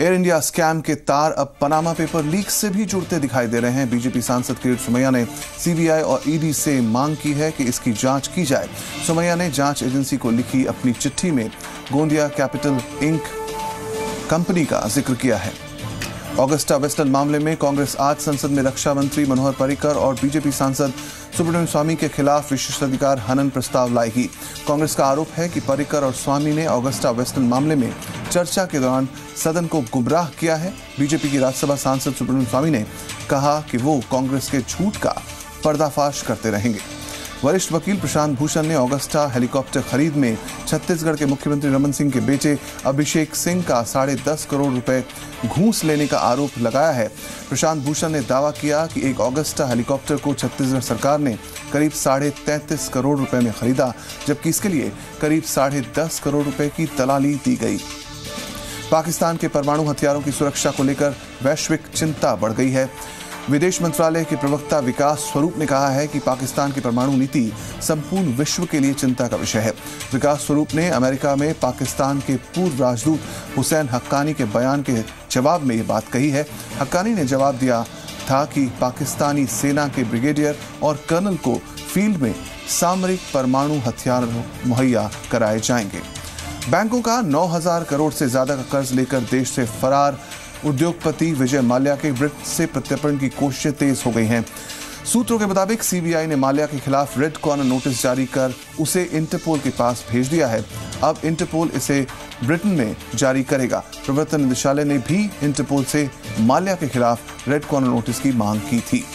Air India scam के तार अब पनामा पेपर लीक से भी जुड़ते दिखाई दे रहे हैं। बीजेपी सांसद किरीट सोमैया ने सीबीआई और ईडी से मांग की है कि इसकी जांच की जाए। सोमैया ने जांच एजेंसी को लिखी अपनी चिट्ठी में गोंदिया कैपिटल इंक कंपनी का जिक्र किया है। ऑगस्टा वेस्टलैंड मामले में कांग्रेस आज संसद में रक्षा मंत्री मनोहर पर्रिकर और बीजेपी सांसद सुब्रमण्यम स्वामी के खिलाफ विशेषाधिकार हनन प्रस्ताव लाएगी। कांग्रेस का आरोप है कि पर्रिकर और स्वामी ने ऑगस्टा वेस्टलैंड मामले में चर्चा के दौरान सदन को गुमराह किया है। बीजेपी की राज्यसभा सांसद सुब्रमण्यम स्वामी ने कहा कि वो कांग्रेस के झूठ का पर्दाफाश करते रहेंगे। वरिष्ठ वकील प्रशांत भूषण ने ऑगस्टा हेलीकॉप्टर खरीद में छत्तीसगढ़ के मुख्यमंत्री रमन सिंह के बेटे अभिषेक सिंह का 10.5 करोड़ रुपए घूस लेने का आरोप लगाया है। प्रशांत भूषण ने दावा किया कि एक ऑगस्टा हेलीकॉप्टर को छत्तीसगढ़ सरकार ने करीब 33.5 करोड़ रुपए में खरीदा, जबकि इसके लिए करीब 10.5 करोड़ रुपए की दलाली दी गई। पाकिस्तान के परमाणु हथियारों की सुरक्षा को लेकर वैश्विक चिंता बढ़ गई है। विदेश मंत्रालय के प्रवक्ता विकास स्वरूप ने कहा है कि पाकिस्तान की परमाणु नीति संपूर्ण विश्व के लिए चिंता का विषय है। विकास स्वरूप ने अमेरिका में पाकिस्तान के पूर्व राजदूत हुसैन हक्कानी के बयान के जवाब में ये बात कही है। हक्कानी ने जवाब दिया था कि पाकिस्तानी सेना के ब्रिगेडियर और कर्नल को फील्ड में सामरिक परमाणु हथियार मुहैया कराए जाएंगे। बैंकों का 9,000 करोड़ से ज्यादा का कर्ज लेकर देश से फरार उद्योगपति विजय माल्या के ब्रिटेन से प्रत्यर्पण की कोशिशें तेज हो गई हैं। सूत्रों के मुताबिक सीबीआई ने माल्या के खिलाफ रेड कॉर्नर नोटिस जारी कर उसे इंटरपोल के पास भेज दिया है। अब इंटरपोल इसे ब्रिटेन में जारी करेगा। प्रवर्तन निदेशालय ने भी इंटरपोल से माल्या के खिलाफ रेड कॉर्नर नोटिस की मांग की थी।